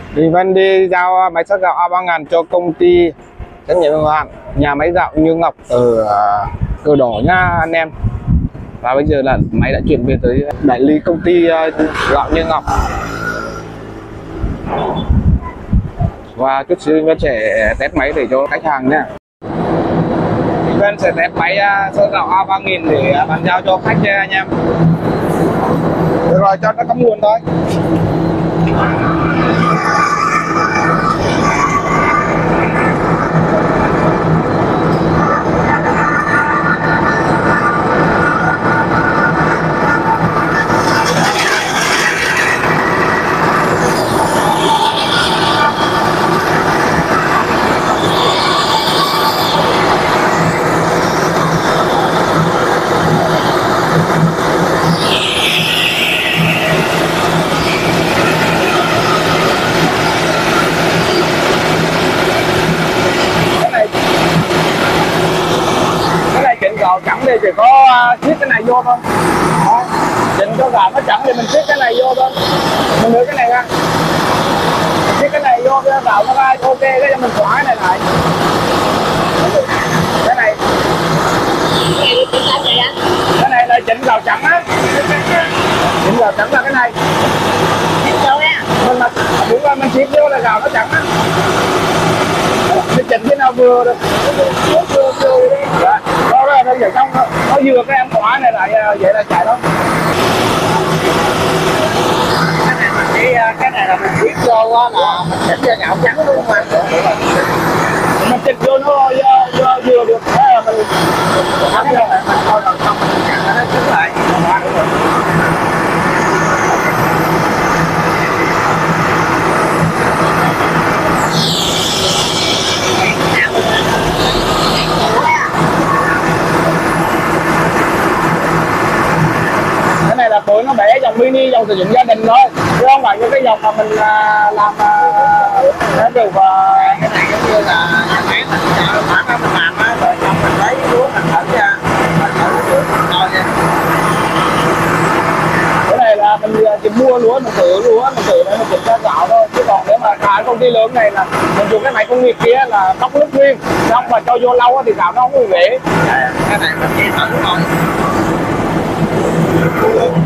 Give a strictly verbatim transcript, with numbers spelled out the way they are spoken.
Thì Vân đi giao máy xắt gạo A ba nghìn cho công ty trách nhiệm hữu hạn nhà máy gạo Như Ngọc ở Cờ Đỏ nha anh em. Và bây giờ là máy đã chuyển về tới đại lý công ty gạo Như Ngọc. Và chút xíu Vân sẽ test máy để cho khách hàng nha. Vân sẽ test máy xắt gạo A ba nghìn để bàn giao cho khách nha anh em. Được rồi, cho nó cắm nguồn thôi. Gạo chẳng thì chỉ có siết cái này vô thôi. Đó. Chỉnh cho gạo nó chẳng thì mình siết cái này vô thôi. Mình đưa cái này ra, mình siết cái này vô cái gạo nó ra ok, cái cho mình xóa cái này lại. Cái này cái này là chỉnh gạo chẳng á. Chỉnh gạo chẳng là cái này. Mình mà đúng là mình siết vô là gạo nó chẳng á. Mình chỉnh cái nào vừa được. Vừa vừa vừa đó. Đó là nó vậy xong nó vừa cái em khóa này lại vậy là chạy đó. Cái này mình chỉ cái này là mình biết vô là mình chỉnh cho gạo trắng luôn mà. Mình chỉnh vô nó vừa vừa được thế là mình thắng vô lại mình thôi rồi xong mình chặn nó trứng lại. Tụi nó bẻ dòng mini, dòng sử dụng gia đình thôi, chứ không phải những cái dòng mà mình uh, làm uh, được. Và cái này giống như là cái mình chợ khoảng đó mình làm á, rồi xong mình lấy lúa mình thử ra, mình thử nước mình coi nha. Cái này là mình chỉ mua lúa mình thử lúa mình thử để mình kiểm tra gạo thôi, chứ còn nếu mà cả công ty lớn này là mình dùng cái máy công nghiệp kia là bóc nước nguyên, xong mà cho vô lâu thì gạo nó không bị bể. Cái này mình chỉ thử thôi.